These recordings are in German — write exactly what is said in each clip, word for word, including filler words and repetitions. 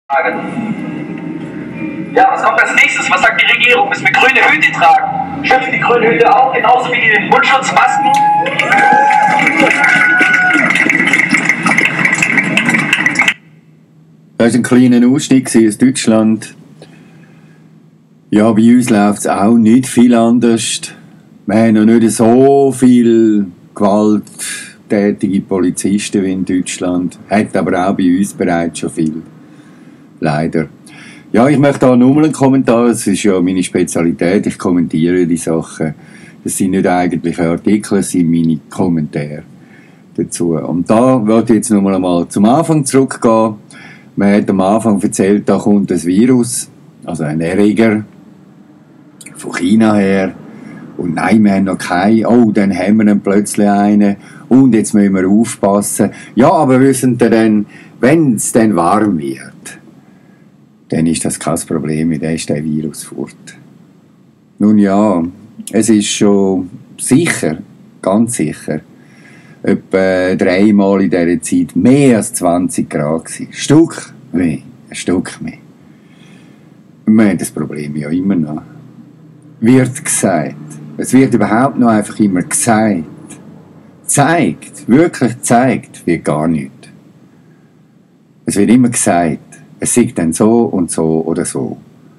Ja, was kommt als nächstes? Was sagt die Regierung? Müssen wir grüne Hüte tragen? Schützen die grüne Hüte auch, genauso wie die Mundschutzmasken? Das war ein kleiner Ausschnitt aus Deutschland. Ja, bei uns läuft es auch nicht viel anders. Wir haben noch nicht so viele gewalttätige Polizisten wie in Deutschland. Hat aber auch bei uns bereits schon viel. Leider. Ja, ich möchte da nur einen Kommentar. Das ist ja meine Spezialität. Ich kommentiere die Sachen. Das sind nicht eigentliche Artikel, das sind meine Kommentare dazu. Und da wollte ich jetzt noch mal zum Anfang zurückgehen. Man hat am Anfang erzählt, da kommt ein Virus, also ein Erreger von China her. Und nein, wir haben noch keinen. Oh, dann haben wir dann plötzlich einen. Und jetzt müssen wir aufpassen. Ja, aber wissen Sie denn, wenn es dann warm wird, dann ist das kein Problem, dann ist der Virus fort. Nun ja, es ist schon sicher, ganz sicher, etwa dreimal in dieser Zeit mehr als zwanzig Grad gewesen. Ein Stück mehr, ein Stück mehr. Wir haben das Problem ja immer noch. Wird gesagt. Es wird überhaupt noch einfach immer gesagt. Zeigt, wirklich zeigt, wird gar nicht. Es wird immer gesagt, es sei dann so und so oder so.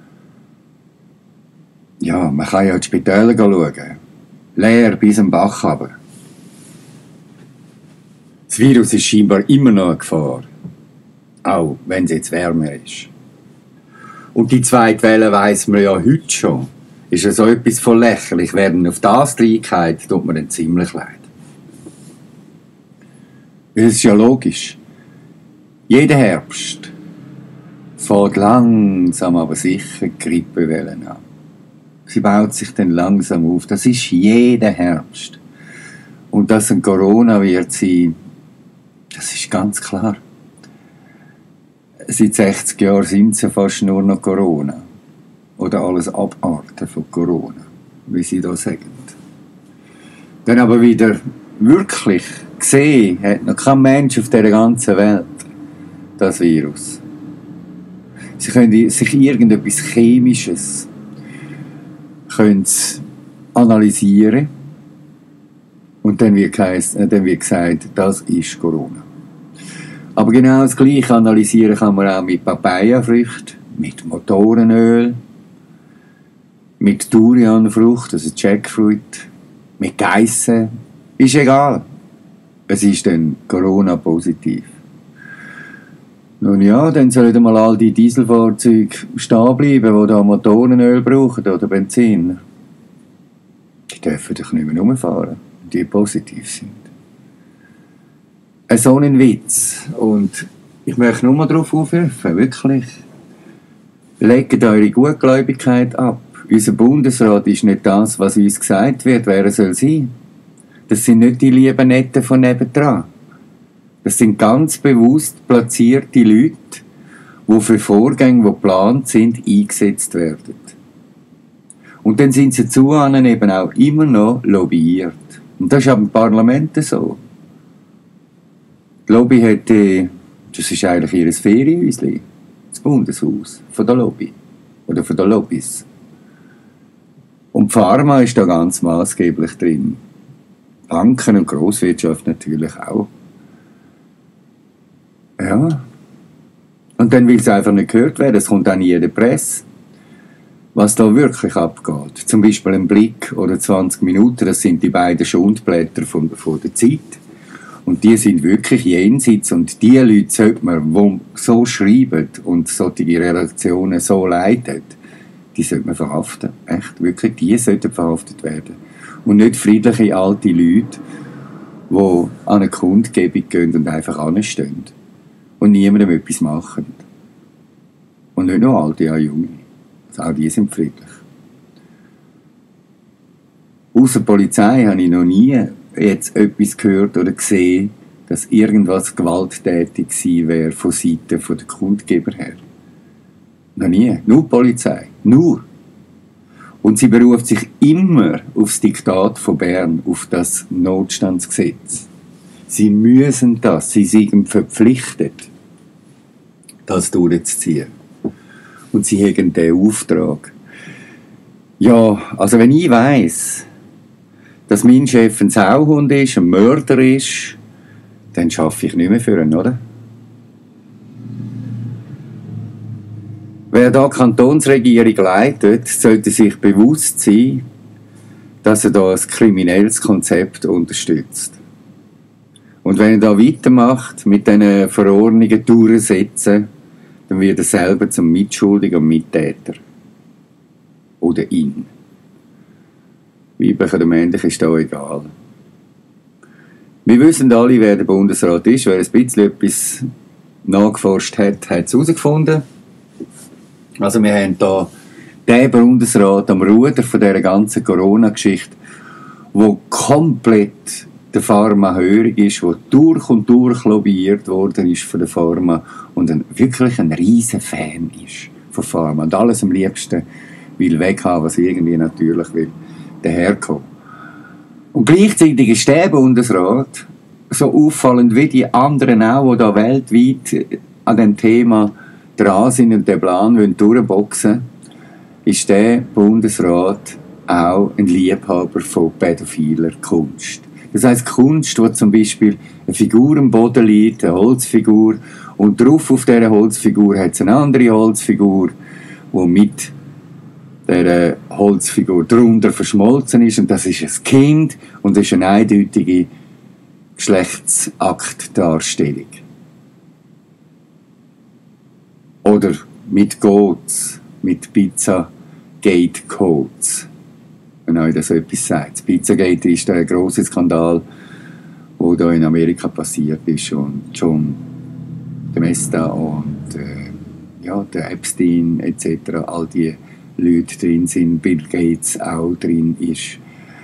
Ja, man kann ja in die Spitäler schauen. Leer bis am Bach runter. Das Virus ist scheinbar immer noch eine Gefahr. Auch wenn es jetzt wärmer ist. Und die zweite Welle weiss man ja heute schon. Ist ja so etwas von lächerlich. Werden auf das reingeht, tut man dann ziemlich leid. Das ist ja logisch. Jeder Herbst fängt langsam aber sicher die Grippewelle an. Sie baut sich dann langsam auf. Das ist jeder Herbst. Und dass ein Corona wird sein, das ist ganz klar. Seit sechzig Jahren sind es ja fast nur noch Corona. Oder alles Abarten von Corona, wie sie da sagen. Dann aber wieder wirklich gesehen hat noch kein Mensch auf dieser ganzen Welt das Virus. Sie können sich irgendetwas Chemisches können analysieren und dann wird, geheiss, dann wird gesagt, das ist Corona. Aber genau das Gleiche analysieren kann man auch mit Papayafrüchten, mit Motorenöl, mit Durianfrucht, also Jackfruit, mit Geissen. Ist egal. Es ist dann Corona-positiv. Nun ja, dann sollen mal all die Dieselfahrzeuge stehen bleiben, die da Motorenöl brauchen oder Benzin. Die dürfen doch nicht mehr rumfahren, die positiv sind. So ein Witz. Und ich möchte nur mal darauf aufrufen, wirklich. Legt eure Gutgläubigkeit ab. Unser Bundesrat ist nicht das, was uns gesagt wird, wer er soll sein. Das sind nicht die lieben Netten von nebendran. Das sind ganz bewusst platzierte Leute, die für Vorgänge, die geplant sind, eingesetzt werden. Und dann sind sie zu ihnen eben auch immer noch lobbyiert. Und das ist aber im Parlament so. Die Lobby hat, äh, das ist eigentlich ihr Ferienhäuschen, das Bundeshaus von der Lobby oder von der Lobbys. Und die Pharma ist da ganz maßgeblich drin. Banken und Grosswirtschaft natürlich auch. Ja. Und dann will es einfach nicht gehört werden. Es kommt auch nie in der Presse, was da wirklich abgeht. Zum Beispiel ein Blick oder zwanzig Minuten, das sind die beiden Schundblätter von, von der Zeit. Und die sind wirklich jenseits. Und die Leute sollte man, die so schreiben und solche Redaktionen so leiten, die sollte man verhaften. Echt, wirklich, die sollten verhaftet werden. Und nicht friedliche alte Leute, die an eine Kundgebung gehen und einfach anstehen. Und niemandem etwas machen. Und nicht nur alte, auch junge. Also auch die sind friedlich. Außer der Polizei habe ich noch nie jetzt etwas gehört oder gesehen, dass irgendwas gewalttätig gewesen wäre von Seiten der Kundgeber her. Noch nie. Nur die Polizei. Nur. Und sie beruft sich immer auf das Diktat von Bern, auf das Notstandsgesetz. Sie müssen das, sie sind verpflichtet. das durchzuziehen. Und sie haben diesen Auftrag. Ja, also wenn ich weiss, dass mein Chef ein Sauhund ist, ein Mörder ist, dann schaffe ich nicht mehr für ihn, oder? Wer da die Kantonsregierung leitet, sollte sich bewusst sein, dass er da ein kriminelles Konzept unterstützt. Und wenn er da weitermacht, mit diesen Verordnungen durchsetzen, dann wird er selber zum Mitschuldigen und Mittäter. Oder ihn. Weiblich oder männlich ist da egal. Wir wissen alle, wer der Bundesrat ist. Wer ein bisschen etwas nachgeforscht hat, hat es herausgefunden. Also wir haben da den Bundesrat am Ruder von dieser ganzen Corona-Geschichte, wo komplett der Pharma hörig ist, wo durch und durch lobbyiert worden ist von der Pharma und ein, wirklich ein riesen Fan ist von Pharma und alles am liebsten will weghaben, was irgendwie natürlich will, daherkommen. Und gleichzeitig ist der Bundesrat so auffallend wie die anderen auch, die da weltweit an dem Thema dran sind und den Plan durchboxen, ist der Bundesrat auch ein Liebhaber von pädophiler Kunst. Das heisst Kunst, wo zum Beispiel eine Figur am Boden liegt, eine Holzfigur, und drauf auf dieser Holzfigur hat es eine andere Holzfigur, die mit dieser Holzfigur darunter verschmolzen ist, und das ist ein Kind und das ist eine eindeutige Geschlechtsaktdarstellung. Oder mit Codes, mit Pizzagate-Codes, wenn euch das so etwas sagt. Pizzagate ist der grosse Skandal, der da in Amerika passiert ist und John Demesta und äh, ja, der Epstein et cetera, all die Leute drin sind, Bill Gates auch drin ist.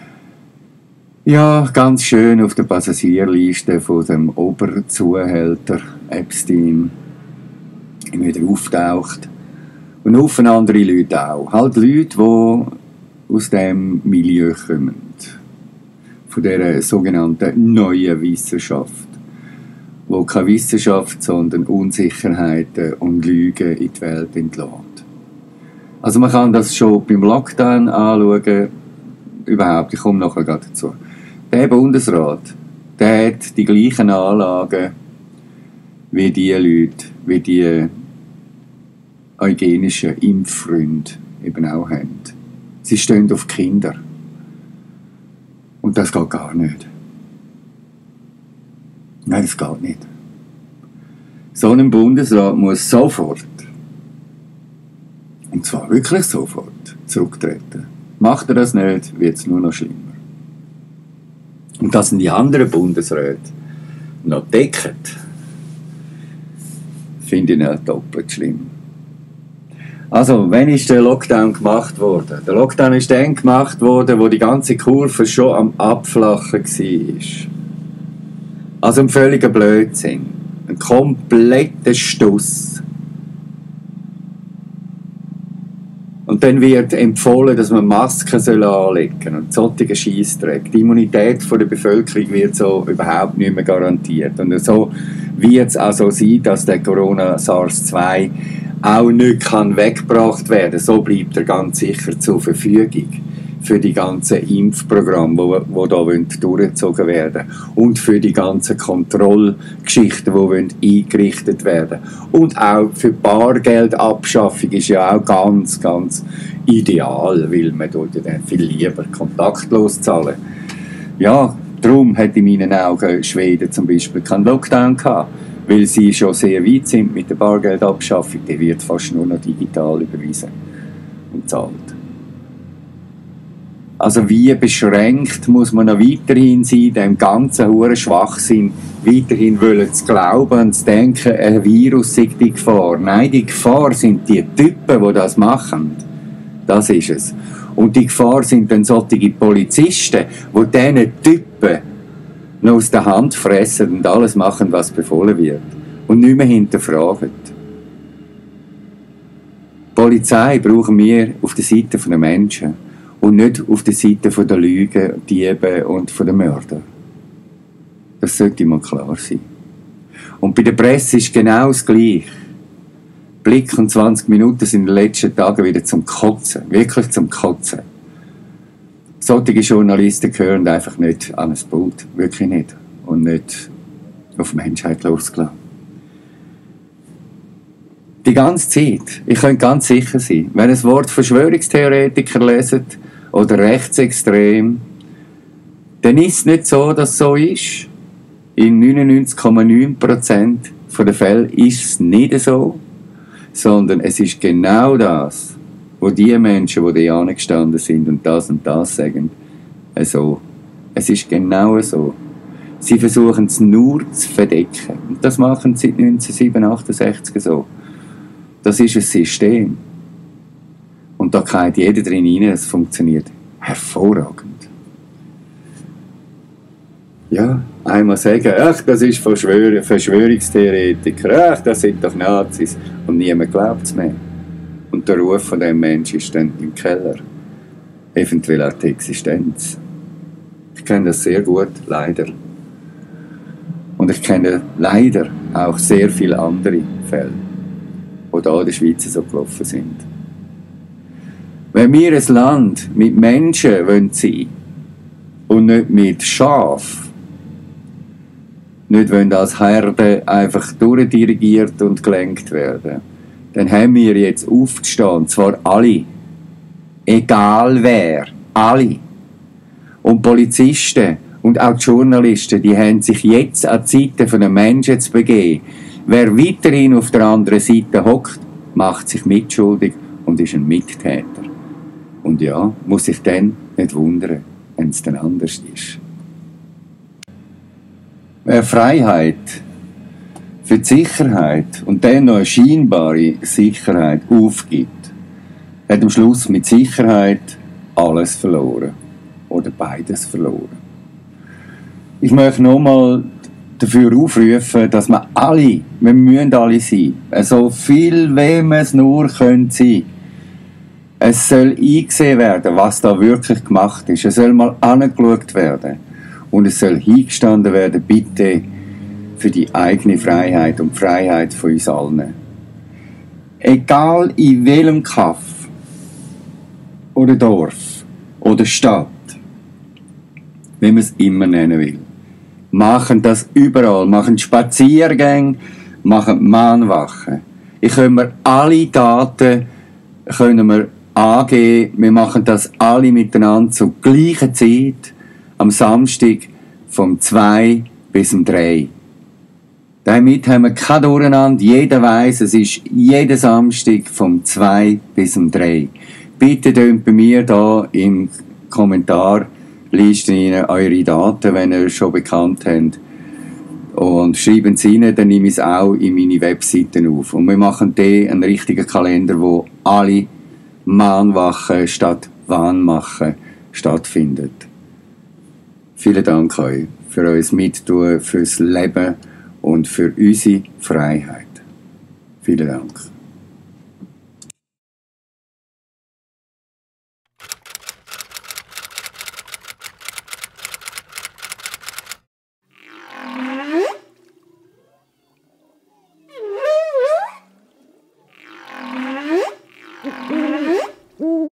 Ja, ganz schön auf der Passagierliste von dem Oberzuhälter Epstein immer wieder auftaucht. Und auf andere Leute auch. Halt Leute, die aus dem Milieu kommen. Von dieser sogenannten neuen Wissenschaft. Wo keine Wissenschaft, sondern Unsicherheiten und Lügen in die Welt entlässt. Also man kann das schon beim Lockdown anschauen. Überhaupt, ich komme nachher gerade dazu. Der Bundesrat, der hat die gleichen Anlagen wie die Leute, wie die eugenischen Impffreunde eben auch haben. Sie stehen auf Kinder. Und das geht gar nicht. Nein, das geht nicht. So ein Bundesrat muss sofort, und zwar wirklich sofort, zurücktreten. Macht er das nicht, wird es nur noch schlimmer. Und dass die anderen Bundesräte noch decken, finde ich nicht doppelt schlimm. Also, wann ist der Lockdown gemacht worden? Der Lockdown ist dann gemacht worden, wo die ganze Kurve schon am Abflachen war. Also ein völliger Blödsinn. Ein kompletter Stuss. Und dann wird empfohlen, dass man Masken anlegen soll und solche Scheissdreck. Die Immunität der Bevölkerung wird so überhaupt nicht mehr garantiert. Und so wird es also sein, dass der Corona-SARS zwei auch nicht kann weggebracht werden. So bleibt er ganz sicher zur Verfügung für die ganzen Impfprogramme, die, die da durchgezogen werden wollen. Und für die ganzen Kontrollgeschichten, die eingerichtet werden wollen. Und auch für die Bargeldabschaffung ist ja auch ganz, ganz ideal, weil man dort ja dann viel lieber kontaktlos zahlen. Ja, darum hat in meinen Augen Schweden zum Beispiel keinen Lockdown gehabt, weil sie schon sehr weit sind mit der Bargeldabschaffung. Die wird fast nur noch digital überwiesen und zahlt. Also wie beschränkt muss man noch weiterhin sein, dem ganzen hohen Schwachsinn weiterhin wollen zu glauben und zu denken, ein Virus sei die Gefahr. Nein, die Gefahr sind die Typen, die das machen. Das ist es. Und die Gefahr sind dann solche Polizisten, die diesen Typen noch aus der Hand fressen und alles machen, was befohlen wird. Und nicht mehr hinterfragen. Die Polizei brauchen wir auf der Seite der Menschen. Und nicht auf der Seite der Lügen, Dieben und der Mörder. Das sollte mal klar sein. Und bei der Presse ist genau das Gleiche. Blick und zwanzig Minuten sind in den letzten Tagen wieder zum Kotzen. Wirklich zum Kotzen. Solche Journalisten gehören einfach nicht an ein Boot. Wirklich nicht. Und nicht auf die Menschheit losgelassen. Die ganze Zeit. Ich könnte ganz sicher sein, wenn ihr das Wort Verschwörungstheoretiker leset oder rechtsextrem, dann ist es nicht so, dass es so ist. In neunundneunzig Komma neun Prozent der Fälle ist es nicht so, sondern es ist genau das, wo die Menschen, die da angestanden sind und das und das sagen, so. Es ist genau so. Sie versuchen es nur zu verdecken. Und das machen sie seit neunzehnhundertsiebenundachtzig so. Das ist ein System. Und da geht jeder drin rein, es funktioniert hervorragend. Ja, einmal sagen, ach, das ist Verschwör- Verschwörungstheoretiker, ach, das sind doch Nazis. Und niemand glaubt es mehr. Und der Ruf von diesem Menschen ist dann im Keller. Eventuell auch die Existenz. Ich kenne das sehr gut, leider. Und ich kenne leider auch sehr viele andere Fälle, die hier in der Schweiz so gelaufen sind. Wenn wir ein Land mit Menschen sein wollen und nicht mit Schafen, nicht wollen als Herde einfach durchdirigiert und gelenkt werden, dann haben wir jetzt aufzustehen, und zwar alle. Egal wer. Alle. Und Polizisten und auch die Journalisten, die haben sich jetzt an die Seite der Menschen zu begeben. Wer weiterhin auf der anderen Seite hockt, macht sich mitschuldig und ist ein Mittäter. Und ja, muss sich dann nicht wundern, wenn es dann anders ist. Wer Freiheit für die Sicherheit und dann noch eine scheinbare Sicherheit aufgibt, hat am Schluss mit Sicherheit alles verloren. Oder beides verloren. Ich möchte nochmal dafür aufrufen, dass wir alle, wir müssen alle sein, so viel, wie wir es nur können sein. Es soll eingesehen werden, was da wirklich gemacht ist. Es soll mal angeschaut werden. Und es soll hingestanden werden, bitte, für die eigene Freiheit und die Freiheit von uns allen. Egal in welchem Kaff oder Dorf oder Stadt, wie man es immer nennen will, machen das überall, machen Spaziergänge, machen Mahnwachen. Ich können wir alle Daten können wir angeben, wir machen das alle miteinander zur gleichen Zeit, am Samstag vom zwei bis um drei. Damit haben wir kein Durcheinander, jeder weiss, es ist jeden Samstag vom zwei bis um drei. Bitte tönt bei mir da im Kommentar Listen rein eure Daten, wenn ihr schon bekannt habt. Und schreiben sie rein, dann nehme ich es auch in meine Webseiten auf. Und wir machen dann einen richtigen Kalender, wo alle Mahnwachen statt Wahnmachen stattfindet. Vielen Dank euch für euer Mittun, fürs Leben und für unsere Freiheit. Vielen Dank.